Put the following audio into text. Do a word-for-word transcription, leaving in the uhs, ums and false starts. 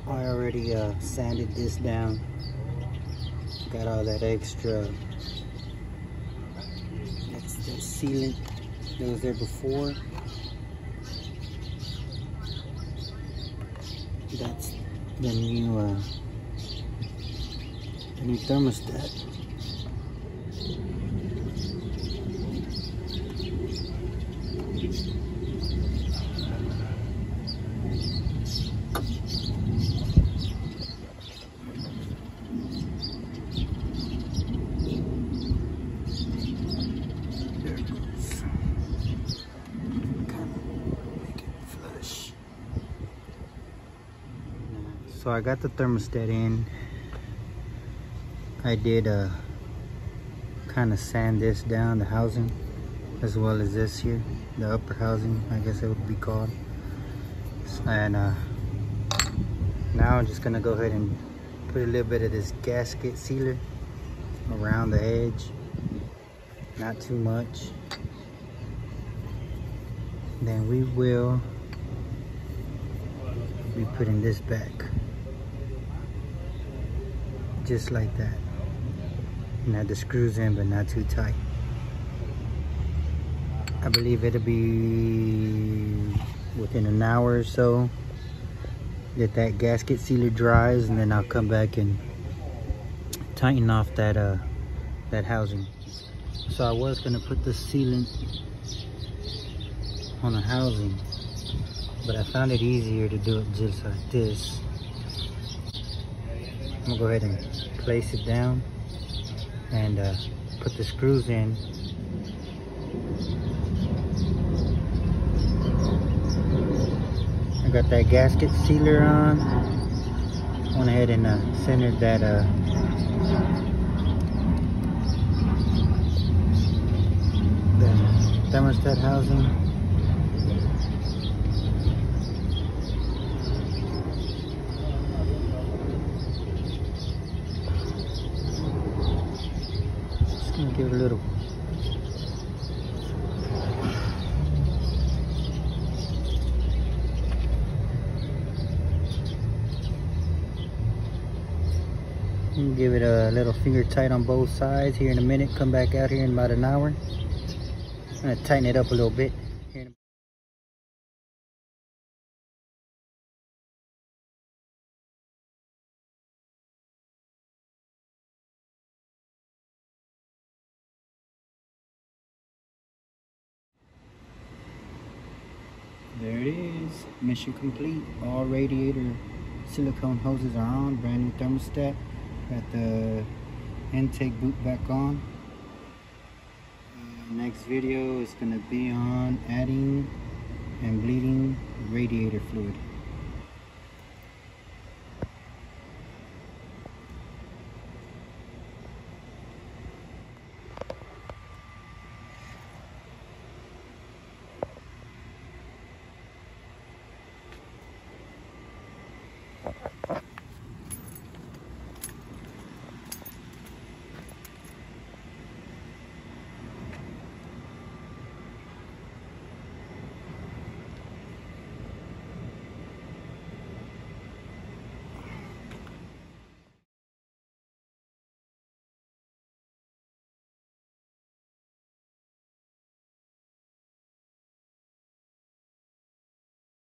I already uh, sanded this down. Got all that extra that's the sealant that was there before. That's the new uh, the new thermostat. So I got the thermostat in. I did uh, kind of sand this down, the housing, as well as this here, the upper housing, I guess it would be called. And uh, now I'm just gonna go ahead and put a little bit of this gasket sealer around the edge, not too much. Then we will be putting this back. Just like that. And add the screws in, but not too tight. I believe it'll be within an hour or so that that gasket sealer dries, and then I'll come back and tighten off that uh that housing. So I was gonna put the sealant on the housing, but I found it easier to do it just like this. I'm gonna go ahead and place it down and uh, put the screws in. I got that gasket sealer on. Went ahead and uh, centered that uh, the thermostat housing. Give it a little give it a little finger tight on both sides here in a minute. Come back out here in about an hour. I'm gonna tighten it up a little bit here in a There it is, mission complete. All radiator silicone hoses are on, brand new thermostat. Got the intake boot back on. Uh, next video is gonna be on adding and bleeding radiator fluid.